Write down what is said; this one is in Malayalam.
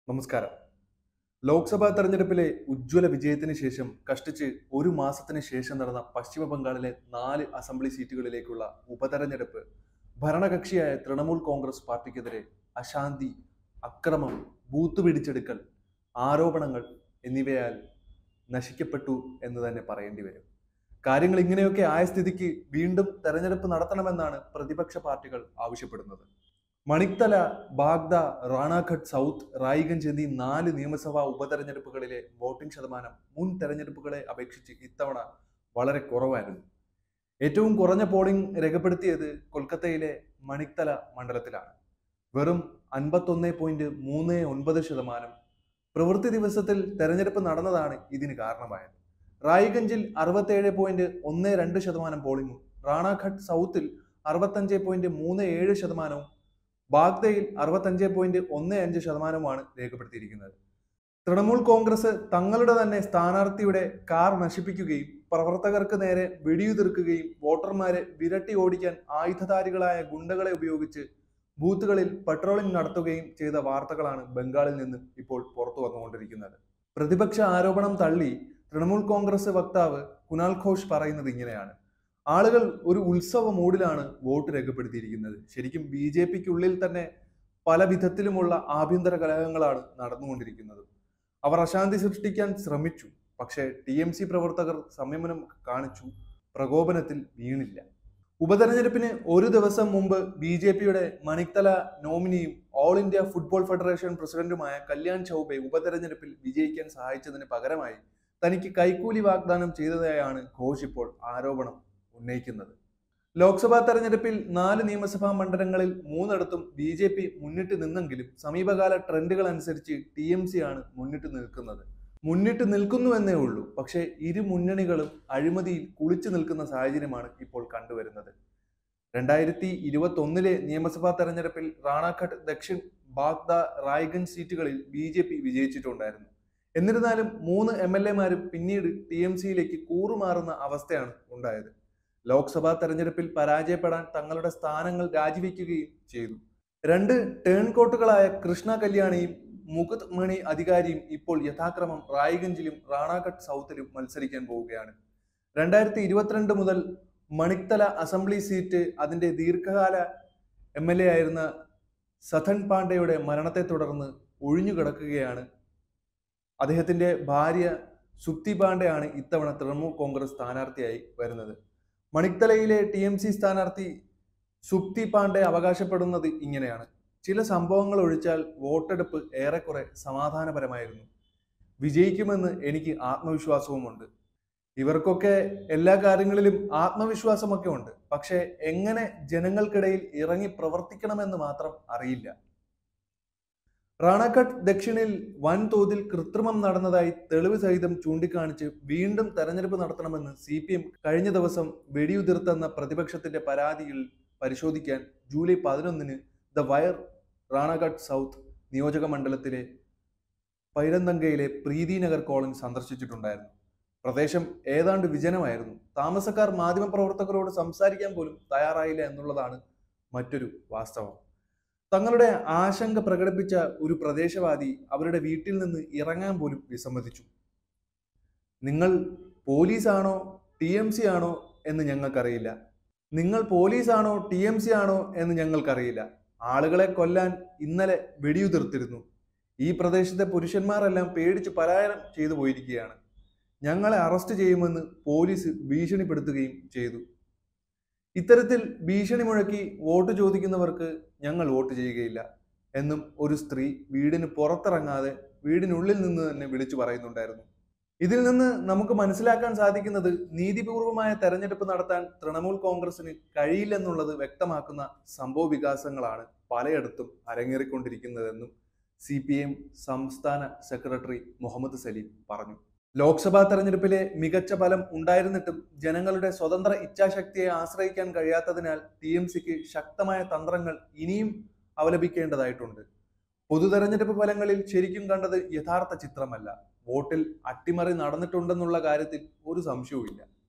നമസ്കാരം. ലോക്സഭാ തെരഞ്ഞെടുപ്പിലെ ഉജ്ജ്വല വിജയത്തിന് ശേഷം കഷ്ടിച്ച് ഒരു മാസത്തിന് ശേഷം നടന്ന പശ്ചിമ ബംഗാളിലെ 4 അസംബ്ലി സീറ്റുകളിലേക്കുള്ള ഉപതെരഞ്ഞെടുപ്പ് ഭരണകക്ഷിയായ തൃണമൂൽ കോൺഗ്രസ് പാർട്ടിക്കെതിരെ അശാന്തി, അക്രമം, ബൂത്ത് പിടിച്ചെടുക്കൽ, ആരോപണങ്ങൾ എന്നിവയാൽ നശിക്കപ്പെട്ടു എന്ന് തന്നെ പറയേണ്ടി വരും. കാര്യങ്ങൾ ഇങ്ങനെയൊക്കെ ആയ സ്ഥിതിക്ക് വീണ്ടും തെരഞ്ഞെടുപ്പ് നടത്തണമെന്നാണ് പ്രതിപക്ഷ പാർട്ടികൾ ആവശ്യപ്പെടുന്നത്. മണിക്തല, ബാഗ്ദ, റാണാഘട്ട് സൗത്ത്, റായ്ഗഞ്ച് എന്നീ 4 നിയമസഭാ ഉപതെരഞ്ഞെടുപ്പുകളിലെ വോട്ടിംഗ് ശതമാനം മുൻ തെരഞ്ഞെടുപ്പുകളെ അപേക്ഷിച്ച് ഇത്തവണ വളരെ കുറവായിരുന്നു. ഏറ്റവും കുറഞ്ഞ പോളിംഗ് രേഖപ്പെടുത്തിയത് കൊൽക്കത്തയിലെ മണിക്തല മണ്ഡലത്തിലാണ്. വെറും 51.39%. പ്രവൃത്തി ദിവസത്തിൽ തെരഞ്ഞെടുപ്പ് നടന്നതാണ് ഇതിന് കാരണമായത്. റായ്ഗഞ്ചിൽ 67.12% പോളിംഗും റാണാഘട്ട് സൗത്തിൽ 65.37%, ബാഗ്ദയിൽ 65.15%മാണ് രേഖപ്പെടുത്തിയിരിക്കുന്നത്. തൃണമൂൽ കോൺഗ്രസ് തങ്ങളുടെ തന്നെ സ്ഥാനാർത്ഥിയുടെ കാർ നശിപ്പിക്കുകയും പ്രവർത്തകർക്ക് നേരെ വെടിയുതിർക്കുകയും വോട്ടർമാരെ വിരട്ടി ഓടിക്കാൻ ആയുധധാരികളായ ഗുണ്ടകളെ ഉപയോഗിച്ച് ബൂത്തുകളിൽ പട്രോളിംഗ് നടത്തുകയും ചെയ്ത വാർത്തകളാണ് ബംഗാളിൽ നിന്ന് ഇപ്പോൾ പുറത്തു വന്നുകൊണ്ടിരിക്കുന്നത്. പ്രതിപക്ഷ ആരോപണം തള്ളി തൃണമൂൽ കോൺഗ്രസ് വക്താവ് കുനാൽ ഘോഷ് പറയുന്നത് ഇങ്ങനെയാണ്: ആളുകൾ ഒരു ഉത്സവ മൂഡിലാണ് വോട്ട് രേഖപ്പെടുത്തിയിരിക്കുന്നത്. ശരിക്കും BJPക്കുള്ളിൽ തന്നെ പല വിധത്തിലുമുള്ള ആഭ്യന്തര കലഹങ്ങളാണ് നടന്നുകൊണ്ടിരിക്കുന്നത്. അവർ അശാന്തി സൃഷ്ടിക്കാൻ ശ്രമിച്ചു, പക്ഷേ TMC പ്രവർത്തകർ സംയമനം കാണിച്ചു, പ്രകോപനത്തിൽ വീണില്ല. ഉപതെരഞ്ഞെടുപ്പിന് ഒരു ദിവസം മുമ്പ് BJPയുടെ മണിക്തല നോമിനിയും ഓൾ ഇന്ത്യ ഫുട്ബോൾ ഫെഡറേഷൻ പ്രസിഡന്റുമായ കല്യാൺ ചൗബെ ഉപതെരഞ്ഞെടുപ്പിൽ വിജയിക്കാൻ സഹായിച്ചതിന് പകരമായി തനിക്ക് കൈക്കൂലി വാഗ്ദാനം ചെയ്തതായാണ് ഘോഷ് ഇപ്പോൾ ആരോപണം ഉന്നയിക്കുന്നത്. ലോക്സഭാ തെരഞ്ഞെടുപ്പിൽ 4 നിയമസഭാ മണ്ഡലങ്ങളിൽ 3 BJP മുന്നിട്ട് നിന്നെങ്കിലും സമീപകാല ട്രെൻഡുകൾ അനുസരിച്ച് TMC ആണ് മുന്നിട്ട് നിൽക്കുന്നുവെന്നേ ഉള്ളൂ. പക്ഷേ ഇരു മുന്നണികളും അഴിമതിയിൽ കുളിച്ചു നിൽക്കുന്ന സാഹചര്യമാണ് ഇപ്പോൾ കണ്ടുവരുന്നത്. 2021 നിയമസഭാ തെരഞ്ഞെടുപ്പിൽ റാണാഘട്ട് ദക്ഷിൺ, ബാഗ്ദ, റായ്ഗഞ്ച് സീറ്റുകളിൽ BJP വിജയിച്ചിട്ടുണ്ടായിരുന്നു. എന്നിരുന്നാലും 3 MLAമാരും പിന്നീട് TMCയിലേക്ക് കൂറുമാറുന്ന അവസ്ഥയാണ് ഉണ്ടായത്. ലോക്സഭാ തെരഞ്ഞെടുപ്പിൽ പരാജയപ്പെടാൻ തങ്ങളുടെ സ്ഥാനങ്ങൾ രാജിവെക്കുകയും ചെയ്തു. 2 ടേൺ കോട്ടുകളായ കൃഷ്ണ കല്യാണിയും മുകുത് മണി അധികാരിയും ഇപ്പോൾ യഥാക്രമം റായ്ഗഞ്ചിലും റാണാഘട്ട് സൗത്തിലും മത്സരിക്കാൻ പോവുകയാണ്. 2022 മുതൽ മണിക്തല അസംബ്ലി സീറ്റ് അതിന്റെ ദീർഘകാല MLA ആയിരുന്ന സഥൻ പാണ്ഡെയുടെ മരണത്തെ തുടർന്ന് ഒഴിഞ്ഞുകിടക്കുകയാണ്. അദ്ദേഹത്തിന്റെ ഭാര്യ സുപ്തി പാണ്ഡെയാണ് ഇത്തവണ തൃണമൂൽ കോൺഗ്രസ് സ്ഥാനാർത്ഥിയായി വരുന്നത്. മണിക്തലയിലെ TMC സ്ഥാനാർത്ഥി സുപ്തി പാണ്ഡെ അവകാശപ്പെടുന്നത് ഇങ്ങനെയാണ്: ചില സംഭവങ്ങൾ ഒഴിച്ചാൽ വോട്ടെടുപ്പ് ഏറെക്കുറെ സമാധാനപരമായിരുന്നു. വിജയിക്കുമെന്ന് എനിക്ക് ആത്മവിശ്വാസവുമുണ്ട്. ഇവർക്കൊക്കെ എല്ലാ കാര്യങ്ങളിലും ആത്മവിശ്വാസമൊക്കെ ഉണ്ട്, പക്ഷേ എങ്ങനെ ജനങ്ങൾക്കിടയിൽ ഇറങ്ങി പ്രവർത്തിക്കണമെന്ന് മാത്രം അറിയില്ല. റാണാഘട്ട് ദക്ഷിണിൽ വൻതോതിൽ കൃത്രിമം നടന്നതായി തെളിവ് സഹിതം ചൂണ്ടിക്കാണിച്ച് വീണ്ടും തെരഞ്ഞെടുപ്പ് നടത്തണമെന്ന് CPM കഴിഞ്ഞ ദിവസം വെടിയുതിർത്തെന്ന പ്രതിപക്ഷത്തിന്റെ പരാതിയിൽ പരിശോധിക്കാൻ July 11 the wire Ranaghat south നിയോജക മണ്ഡലത്തിലെ പൈരന്തങ്കയിലെ പ്രീതി നഗർ കോളനി സന്ദർശിച്ചിട്ടുണ്ടായിരുന്നു. പ്രദേശം ഏതാണ്ട് വിജനമായിരുന്നു. താമസക്കാർ മാധ്യമപ്രവർത്തകരോട് സംസാരിക്കാൻ പോലും തയ്യാറായില്ല എന്നുള്ളതാണ് മറ്റൊരു വാസ്തവം. തങ്ങളുടെ ആശങ്ക പ്രകടിപ്പിച്ച ഒരു പ്രദേശവാദി അവരുടെ വീട്ടിൽ നിന്ന് ഇറങ്ങാൻ പോലും വിസമ്മതിച്ചു. നിങ്ങൾ പോലീസാണോ TMC ആണോ എന്ന് ഞങ്ങൾക്കറിയില്ല. ആളുകളെ കൊല്ലാൻ ഇന്നലെ വെടിയുതിർത്തിരുന്നു. ഈ പ്രദേശത്തെ പുരുഷന്മാരെല്ലാം പേടിച്ച് പലായനം ചെയ്തു പോയിരിക്കുകയാണ്. ഞങ്ങളെ അറസ്റ്റ് ചെയ്യുമെന്ന് പോലീസ് ഭീഷണിപ്പെടുത്തുകയും ചെയ്തു. ഇത്തരത്തിൽ ഭീഷണി മുഴക്കി വോട്ട് ചോദിക്കുന്നവർക്ക് ഞങ്ങൾ വോട്ട് ചെയ്യുകയില്ല എന്നും ഒരു സ്ത്രീ വീടിന് പുറത്തിറങ്ങാതെ വീടിനുള്ളിൽ നിന്ന് തന്നെ വിളിച്ചു പറയുന്നുണ്ടായിരുന്നു. ഇതിൽ നിന്ന് നമുക്ക് മനസ്സിലാക്കാൻ സാധിക്കുന്നത് നീതിപൂർവമായ തെരഞ്ഞെടുപ്പ് നടത്താൻ തൃണമൂൽ കോൺഗ്രസിന് കഴിയില്ലെന്നുള്ളത് വ്യക്തമാക്കുന്ന സംഭവ വികാസങ്ങളാണ് പലയിടത്തും അരങ്ങേറിക്കൊണ്ടിരിക്കുന്നതെന്നും CPM സംസ്ഥാന സെക്രട്ടറി മുഹമ്മദ് സലീം പറഞ്ഞു. ലോക്സഭാ തെരഞ്ഞെടുപ്പിലെ മികച്ച ഫലം ഉണ്ടായിരുന്നിട്ടും ജനങ്ങളുടെ സ്വതന്ത്ര ഇച്ഛാശക്തിയെ ആശ്രയിക്കാൻ കഴിയാത്തതിനാൽ TMCക്ക് ശക്തമായ തന്ത്രങ്ങൾ ഇനിയും അവലംബിക്കേണ്ടതായിട്ടുണ്ട്. പൊതു തെരഞ്ഞെടുപ്പ് ഫലങ്ങളിൽ ശരിക്കും കണ്ടത് യഥാർത്ഥ ചിത്രമല്ല. വോട്ടിൽ അട്ടിമറി നടന്നിട്ടുണ്ടെന്നുള്ള കാര്യത്തിൽ ഒരു സംശയവുമില്ല.